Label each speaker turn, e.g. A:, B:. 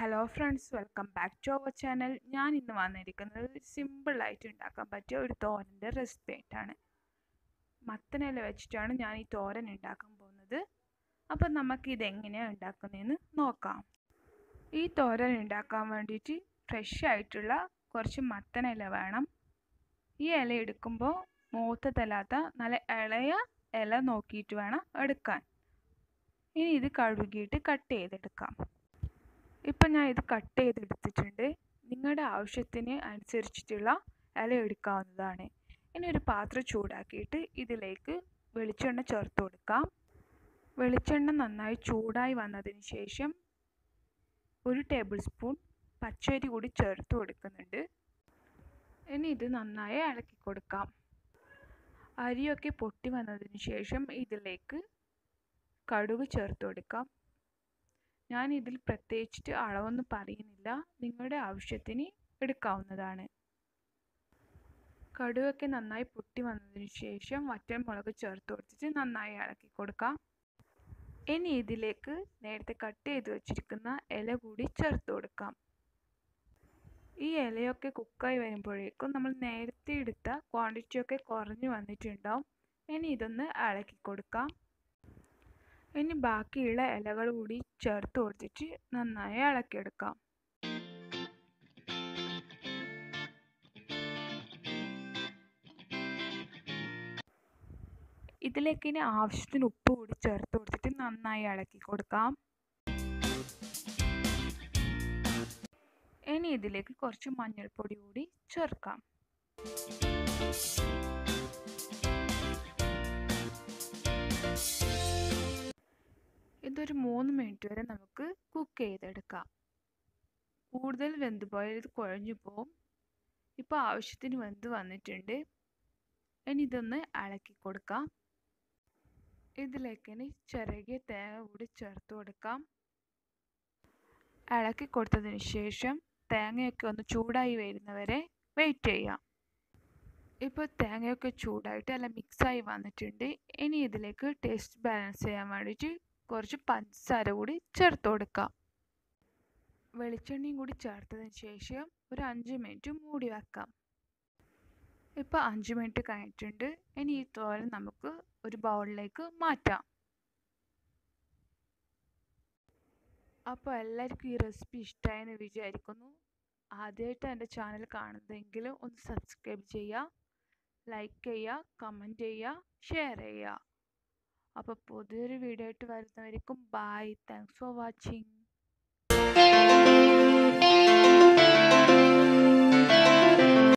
A: Hello friends, welcome back to our channel. ഞാൻ ഇന്ന് വന്നിരിക്കുന്നത് ഒരു സിമ്പിളായിട്ട് ഉണ്ടാക്കാൻ പറ്റിയ ഒരു തോരൻ്റെ റെസിപ്പി ആയിട്ടാണ്. മത്തനില വെച്ചിട്ടാണ് ഞാൻ ഈ തോരൻ ഉണ്ടാക്കാൻ പോകുന്നത്. അപ്പം നമുക്കിതെങ്ങനെയാണ് ഉണ്ടാക്കുന്നതെന്ന് നോക്കാം. ഈ തോരൻ ഉണ്ടാക്കാൻ വേണ്ടിയിട്ട് ഫ്രഷ് ആയിട്ടുള്ള കുറച്ച് മത്തനില വേണം. ഈ ഇല എടുക്കുമ്പോൾ മൂത്തതല്ലാത്ത നല്ല ഇളയ ഇല നോക്കിയിട്ട് വേണം എടുക്കാൻ. ഇനി ഇത് കഴുകിയിട്ട് കട്ട് ചെയ്തെടുക്കാം. ഇപ്പം ഞാൻ ഇത് കട്ട് ചെയ്തെടുത്തിട്ടുണ്ട്. നിങ്ങളുടെ ആവശ്യത്തിന് അനുസരിച്ചിട്ടുള്ള ഇല എടുക്കാവുന്നതാണ്. ഇനി ഒരു പാത്രം ചൂടാക്കിയിട്ട് ഇതിലേക്ക് വെളിച്ചെണ്ണ ചേർത്ത് കൊടുക്കാം. വെളിച്ചെണ്ണ നന്നായി ചൂടായി വന്നതിന് ശേഷം 1 ടേബിൾ സ്പൂൺ പച്ചരി കൂടി ചേർത്ത് കൊടുക്കുന്നുണ്ട്. ഇനി ഇത് നന്നായി ഇളക്കി കൊടുക്കാം. അരിയൊക്കെ പൊട്ടി വന്നതിന് ശേഷം ഇതിലേക്ക് കടുക് ചേർത്ത് കൊടുക്കാം. ഞാൻ ഇതിൽ പ്രത്യേകിച്ചിട്ട് അളവൊന്നും പറയുന്നില്ല, നിങ്ങളുടെ ആവശ്യത്തിന് എടുക്കാവുന്നതാണ്. കടുകൊക്കെ നന്നായി പൊട്ടി വന്നതിന് ശേഷം വറ്റൽമുളക് ചേർത്ത് കൊടുത്തിട്ട് നന്നായി ഇളക്കി കൊടുക്കാം. ഇനി ഇതിലേക്ക് നേരത്തെ കട്ട് ചെയ്ത് വെച്ചിരിക്കുന്ന ഇല കൂടി ചേർത്ത് കൊടുക്കാം. ഈ ഇലയൊക്കെ കുക്കായി വരുമ്പോഴേക്കും നമ്മൾ നേരത്തെ എടുത്ത ക്വാണ്ടിറ്റിയൊക്കെ കുറഞ്ഞു വന്നിട്ടുണ്ടാവും. ഇനി ഇതൊന്ന് ഇളക്കി കൊടുക്കാം. ഇനി ബാക്കിയുള്ള ഇലകൾ കൂടി ചേർത്ത് കൊടുത്തിട്ട് നന്നായി ഇളക്കിയെടുക്കാം. ഇതിലേക്ക് ഇനി ആവശ്യത്തിന് ഉപ്പ് കൂടി ചേർത്ത് കൊടുത്തിട്ട് നന്നായി ഇളക്കി കൊടുക്കാം. ഇനി ഇതിലേക്ക് കുറച്ച് മഞ്ഞൾപ്പൊടി കൂടി ചേർക്കാം. ഇതൊരു 3 മിനിറ്റ് വരെ നമുക്ക് കുക്ക് ചെയ്തെടുക്കാം. കൂടുതൽ വെന്ത് പോയാൽ ഇത് കുഴഞ്ഞു പോകും. ഇപ്പോൾ ആവശ്യത്തിന് വെന്ത് വന്നിട്ടുണ്ട്. ഇനി ഇതൊന്ന് ഇളക്കി കൊടുക്കാം. ഇതിലേക്ക് ഇനി ചിരകിയ തേങ്ങ കൂടി ചേർത്ത് കൊടുക്കാം. ഇളക്കി കൊടുത്തതിന് ശേഷം തേങ്ങയൊക്കെ ഒന്ന് ചൂടായി വരുന്നവരെ വെയിറ്റ് ചെയ്യാം. ഇപ്പോൾ തേങ്ങയൊക്കെ ചൂടായിട്ട് എല്ലാം മിക്സായി വന്നിട്ടുണ്ട്. ഇനി ഇതിലേക്ക് ടേസ്റ്റ് ബാലൻസ് ചെയ്യാൻ വേണ്ടിയിട്ട് കുറച്ച് പഞ്ചസാര കൂടി ചേർത്ത് കൊടുക്കാം. വെളിച്ചെണ്ണയും കൂടി ചേർത്തതിന് ശേഷം ഒരു 5 മിനിറ്റ് മൂടി വെക്കാം. ഇപ്പോൾ 5 മിനിറ്റ് കഴിഞ്ഞിട്ടുണ്ട്. ഇനി ഈ തോരൻ നമുക്ക് ഒരു ബൗളിലേക്ക് മാറ്റാം. അപ്പോൾ എല്ലാവർക്കും ഈ റെസിപ്പി ഇഷ്ടമായെന്ന് വിചാരിക്കുന്നു. ആദ്യമായിട്ട് എൻ്റെ ചാനൽ കാണുന്നതെങ്കിൽ ഒന്ന് സബ്സ്ക്രൈബ് ചെയ്യുക, ലൈക്ക് ചെയ്യുക, കമൻറ്റ് ചെയ്യുക, ഷെയർ ചെയ്യുക. അപ്പോൾ പുതിയൊരു വീഡിയോ ആയിട്ട് വരുന്നവരേക്കും ബൈ. Thanks for watching.